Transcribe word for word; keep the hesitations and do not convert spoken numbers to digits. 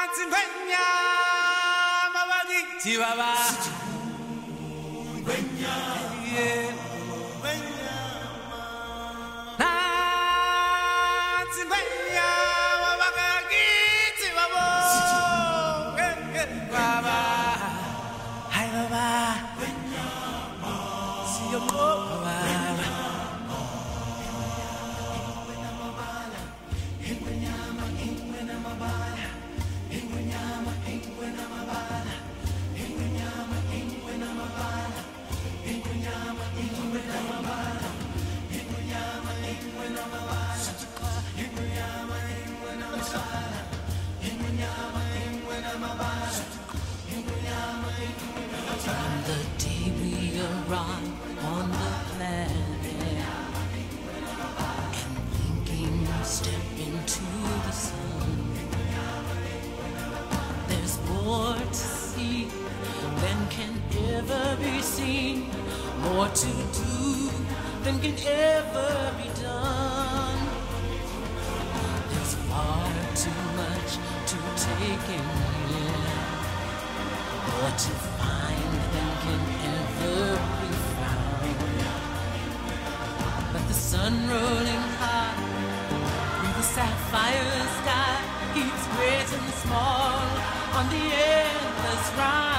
Chihuahua. Yeah. From the day we arrive on the planet and blinking step into the sun, there's more to see than can ever be seen, more to do than can ever be done. There's far too much to take in here, more to find than can ever be found. But the sun rolling high through the sapphire sky keeps great and small on the endless ride.